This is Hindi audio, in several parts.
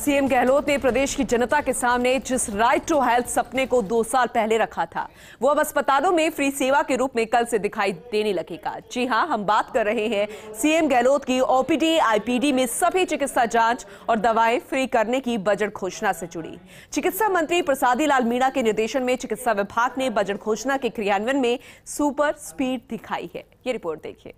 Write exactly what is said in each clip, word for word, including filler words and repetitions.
सीएम गहलोत ने प्रदेश की जनता के सामने जिस राइट टू हेल्थ सपने को दो साल पहले रखा था, वो अब अस्पतालों में फ्री सेवा के रूप में कल से दिखाई देने लगेगा। जी हां, हम बात कर रहे हैं सीएम गहलोत की ओपीडी आईपीडी में सभी चिकित्सा जांच और दवाएं फ्री करने की बजट घोषणा से जुड़ी। चिकित्सा मंत्री प्रसादी लाल मीणा के निर्देशन में चिकित्सा विभाग ने बजट घोषणा के क्रियान्वयन में सुपर स्पीड दिखाई है। ये रिपोर्ट देखिए।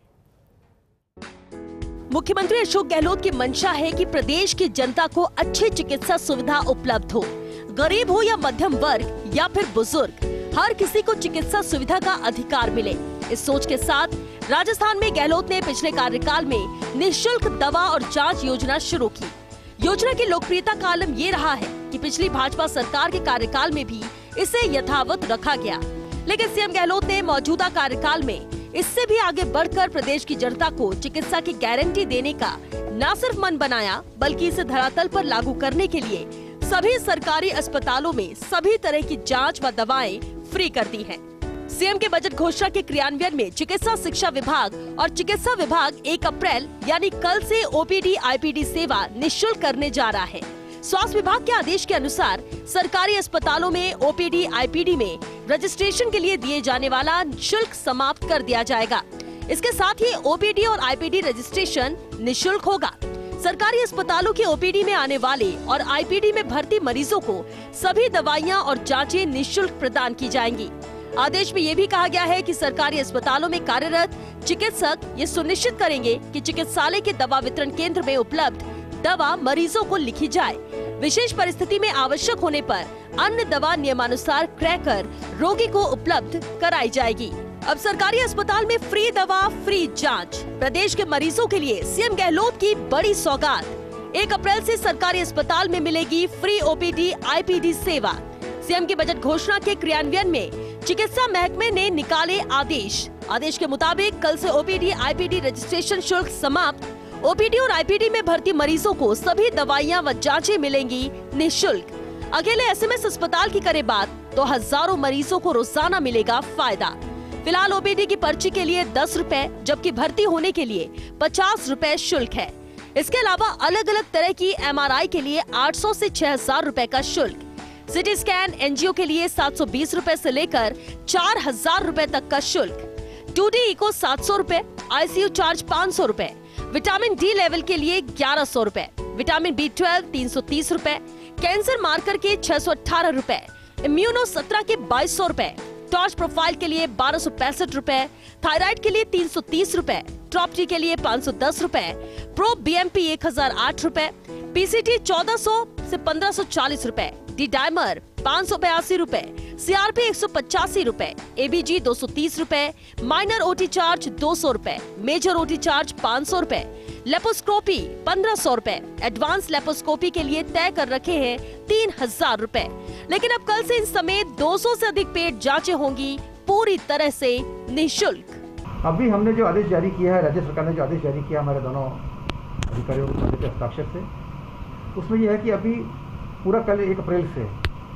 मुख्यमंत्री अशोक गहलोत की मंशा है कि प्रदेश की जनता को अच्छी चिकित्सा सुविधा उपलब्ध हो। गरीब हो या मध्यम वर्ग या फिर बुजुर्ग, हर किसी को चिकित्सा सुविधा का अधिकार मिले। इस सोच के साथ राजस्थान में गहलोत ने पिछले कार्यकाल में निःशुल्क दवा और जांच योजना शुरू की। योजना की लोकप्रियता का आलम ये रहा है कि पिछली भाजपा सरकार के कार्यकाल में भी इसे यथावत रखा गया, लेकिन सीएम गहलोत ने मौजूदा कार्यकाल में इससे भी आगे बढ़कर प्रदेश की जनता को चिकित्सा की गारंटी देने का न सिर्फ मन बनाया, बल्कि इसे धरातल पर लागू करने के लिए सभी सरकारी अस्पतालों में सभी तरह की जांच व दवाएं फ्री कर दी हैं। सीएम के बजट घोषणा के क्रियान्वयन में चिकित्सा शिक्षा विभाग और चिकित्सा विभाग एक अप्रैल यानी कल से ओपीडी आईपीडी सेवा निःशुल्क करने जा रहा है। स्वास्थ्य विभाग के आदेश के अनुसार सरकारी अस्पतालों में ओपीडी आईपीडी में रजिस्ट्रेशन के लिए दिए जाने वाला शुल्क समाप्त कर दिया जाएगा। इसके साथ ही ओपीडी और आईपीडी रजिस्ट्रेशन निःशुल्क होगा। सरकारी अस्पतालों के ओपीडी में आने वाले और आईपीडी में भर्ती मरीजों को सभी दवाइयां और जांचें निःशुल्क प्रदान की जाएंगी। आदेश में ये भी कहा गया है कि सरकारी अस्पतालों में कार्यरत चिकित्सक ये सुनिश्चित करेंगे कि चिकित्सालय के दवा वितरण केंद्र में उपलब्ध दवा मरीजों को लिखी जाए। विशेष परिस्थिति में आवश्यक होने पर अन्य दवा नियमानुसार क्रय कर रोगी को उपलब्ध कराई जाएगी। अब सरकारी अस्पताल में फ्री दवा, फ्री जांच, प्रदेश के मरीजों के लिए सीएम गहलोत की बड़ी सौगात। एक अप्रैल से सरकारी अस्पताल में मिलेगी फ्री ओपीडी आईपीडी सेवा। सीएम की बजट घोषणा के क्रियान्वयन में चिकित्सा महकमे ने निकाले आदेश। आदेश के मुताबिक कल से ओपीडी आईपीडी रजिस्ट्रेशन शुल्क समाप्त। ओपीडी और आईपीडी में भर्ती मरीजों को सभी दवाइयां व जांचें मिलेंगी निःशुल्क। अकेले एसएमएस अस्पताल की करे बात तो हजारों मरीजों को रोजाना मिलेगा फायदा। फिलहाल ओपीडी की पर्ची के लिए दस रुपए, जबकि भर्ती होने के लिए पचास रुपए शुल्क है। इसके अलावा अलग अलग तरह की एमआरआई के लिए आठ सौ से छह हजार रुपए का शुल्क, सिटी स्कैन, एनजीओ के लिए सात सौ बीस रुपए से लेकर चार हजार रुपए तक का शुल्क, टू डी इको सात सौ रुपए, आईसीयू चार्ज पाँच सौ रुपए, विटामिन डी लेवल के लिए ग्यारह सौ रुपए, विटामिन बी ट्वेल्व तीन सौ तीस रुपए, कैंसर मार्कर के छह सौ अठारह रुपए, इम्यूनो सत्रह के बाईस सौ रुपए, टॉर्च प्रोफाइल के लिए बारह सौ पैंसठ रुपए, थायराइड के लिए तीन सौ तीस रुपए, ट्रॉपटी के लिए पाँच सौ दस रुपए, प्रो बीएमपी एक हजार आठ रुपए, पीसीटी चौदह सौ से पंद्रह सौ चालीस रुपए, डी डायमर पाँच सौ बयासी रुपए, सीआरपी एक सौ पचासी रुपए, एबीजी दो सौ तीस रुपए, माइनर ओटी चार्ज दो सौ रुपए, मेजर ओटी चार्ज पाँच सौ रुपए, लेपोस्कोपी पंद्रह सौ रुपए, एडवांस लेपोस्कोपी के लिए तय कर रखे हैं तीन हजार रुपए। लेकिन अब कल से इन समेत दो सौ से अधिक पेट जांचें होंगी पूरी तरह से निःशुल्क। अभी हमने जो आदेश जारी किया है, राज्य सरकार ने जो आदेश जारी किया हमारे दोनों अधिकारियों के हस्ताक्षर से, उसमें यह है कि अभी पूरा कल एक अप्रैल से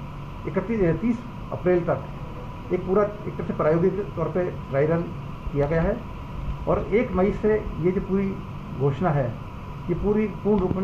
इकतीस तीस अप्रैल तक एक पूरा एक तरह से प्रायोगिक तौर पे ड्राई रन किया गया है और एक मई से ये जो पूरी घोषणा है ये पूरी पूर्ण रूप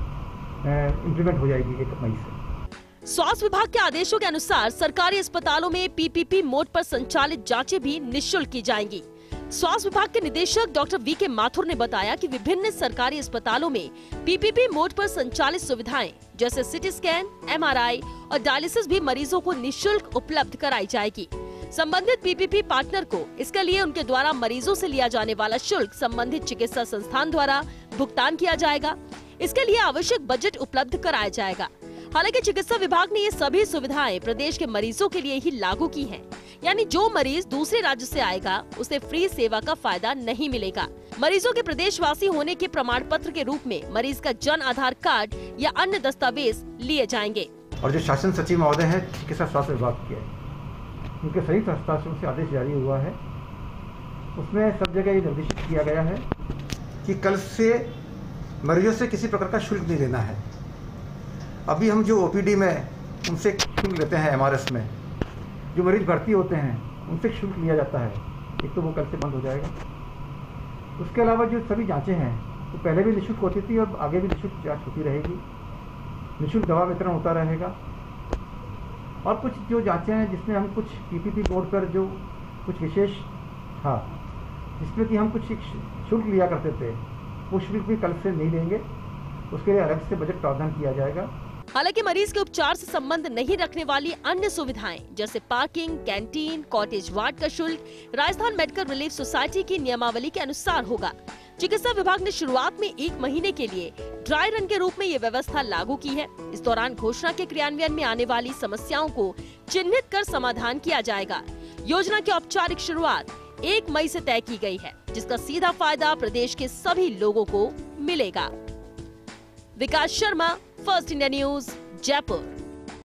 में इम्प्लीमेंट हो जाएगी एक मई से। स्वास्थ्य विभाग के आदेशों के अनुसार सरकारी अस्पतालों में पीपीपी मोड पर संचालित जांचें भी निःशुल्क की जाएंगी। स्वास्थ्य विभाग के निदेशक डॉक्टर वी के माथुर ने बताया कि विभिन्न सरकारी अस्पतालों में पीपीपी मोड पर संचालित सुविधाएं जैसे सिटी स्कैन, एमआरआई और डायलिसिस भी मरीजों को निःशुल्क उपलब्ध कराई जाएगी। संबंधित पीपीपी पार्टनर को इसके लिए उनके द्वारा मरीजों से लिया जाने वाला शुल्क संबंधित चिकित्सा संस्थान द्वारा भुगतान किया जाएगा। इसके लिए आवश्यक बजट उपलब्ध कराया जाएगा। हालांकि चिकित्सा विभाग ने ये सभी सुविधाएं प्रदेश के मरीजों के लिए ही लागू की हैं, यानी जो मरीज दूसरे राज्य से आएगा उसे फ्री सेवा का फायदा नहीं मिलेगा। मरीजों के प्रदेशवासी होने के प्रमाण पत्र के रूप में मरीज का जन आधार कार्ड या अन्य दस्तावेज लिए जाएंगे। और जो शासन सचिव महोदय है चिकित्सा स्वास्थ्य विभाग के, उनके संयुक्त हस्ताक्षर से आदेश जारी हुआ है, उसमें सब जगह ये निर्देशित किया गया है कि कल से मरीजों से किसी प्रकार का शुल्क नहीं लेना है। अभी हम जो ओपीडी में उनसे शुल्क लेते हैं, एमआरएस में जो मरीज भर्ती होते हैं उनसे शुल्क लिया जाता है, एक तो वो कल से बंद हो जाएगा। उसके अलावा जो सभी जांचें हैं वो तो पहले भी निःशुल्क होती थी और आगे भी निःशुल्क जांच होती रहेगी। निःशुल्क दवा वितरण होता रहेगा। और कुछ जो जांचें हैं जिसमें हम कुछ पीपीपी कोड पर जो कुछ विशेष था, जिसमें कि हम कुछ शुल्क लिया करते थे, वो शुल्क भी कल से नहीं देंगे, उसके लिए अलग से बजट प्रावधान किया जाएगा। हालांकि मरीज के उपचार से संबंध नहीं रखने वाली अन्य सुविधाएं जैसे पार्किंग, कैंटीन, कॉटेज वार्ड का शुल्क राजस्थान मेडिकल रिलीफ सोसाइटी की नियमावली के अनुसार होगा। चिकित्सा विभाग ने शुरुआत में एक महीने के लिए ड्राई रन के रूप में ये व्यवस्था लागू की है। इस दौरान घोषणा के क्रियान्वयन में आने वाली समस्याओं को चिन्हित कर समाधान किया जाएगा। योजना की औपचारिक शुरुआत एक मई से तय की गई है, जिसका सीधा फायदा प्रदेश के सभी लोगों को मिलेगा। Vikas Sharma, first India news, Jaipur.